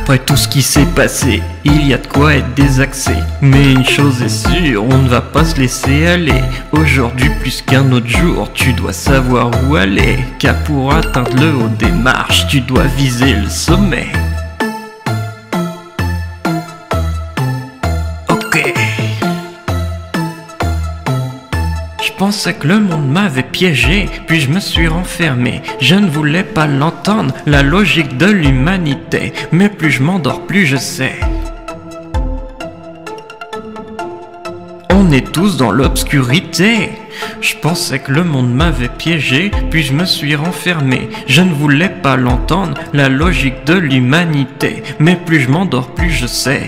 Après tout ce qui s'est passé, il y a de quoi être désaxé. Mais une chose est sûre, on ne va pas se laisser aller. Aujourd'hui plus qu'un autre jour, tu dois savoir où aller. Car pour atteindre le haut des marches, tu dois viser le sommet. Ok. Je pensais que le monde m'avait piégé, puis je me suis renfermé. Je ne voulais pas l'entendre, la logique de l'humanité. Mais plus je m'endors, plus je sais. On est tous dans l'obscurité. Je pensais que le monde m'avait piégé, puis je me suis renfermé. Je ne voulais pas l'entendre, la logique de l'humanité. Mais plus je m'endors, plus je sais.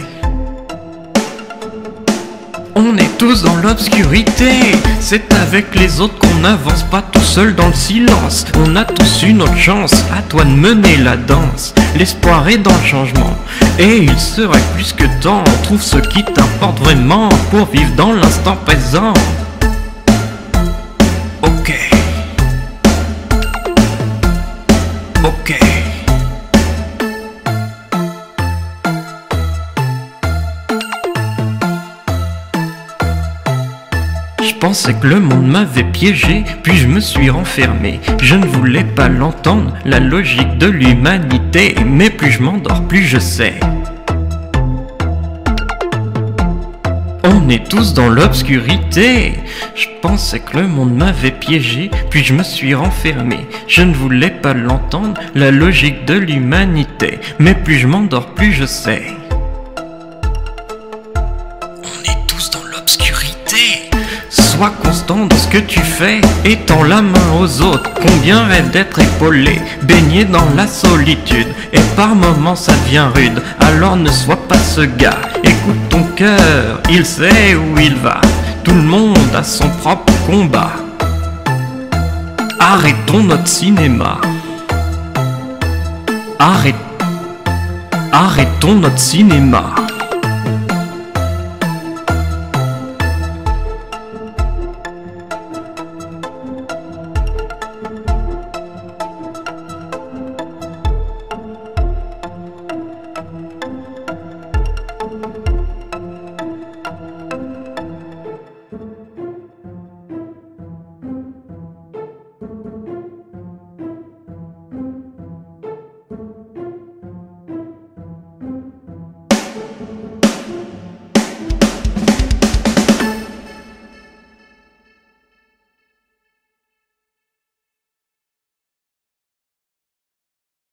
On est tous dans l'obscurité, c'est avec les autres qu'on n'avance pas tout seul dans le silence. On a tous une autre chance, à toi de mener la danse. L'espoir est dans le changement, et il serait plus que temps. Trouve ce qui t'importe vraiment, pour vivre dans l'instant présent. Ok. Ok. Je pensais que le monde m'avait piégé, puis je me suis renfermé. Je ne voulais pas l'entendre, la logique de l'humanité. Mais plus je m'endors, plus je sais. On est tous dans l'obscurité. Je pensais que le monde m'avait piégé, puis je me suis renfermé. Je ne voulais pas l'entendre, la logique de l'humanité. Mais plus je m'endors, plus je sais. On est tous dans l'obscurité. Sois constant dans ce que tu fais, et tends la main aux autres. Combien rêvent d'être épaulés, baignés dans la solitude. Et par moments ça devient rude, alors ne sois pas ce gars. Écoute ton cœur, il sait où il va. Tout le monde a son propre combat. Arrêtons notre cinéma. Arrêtons notre cinéma.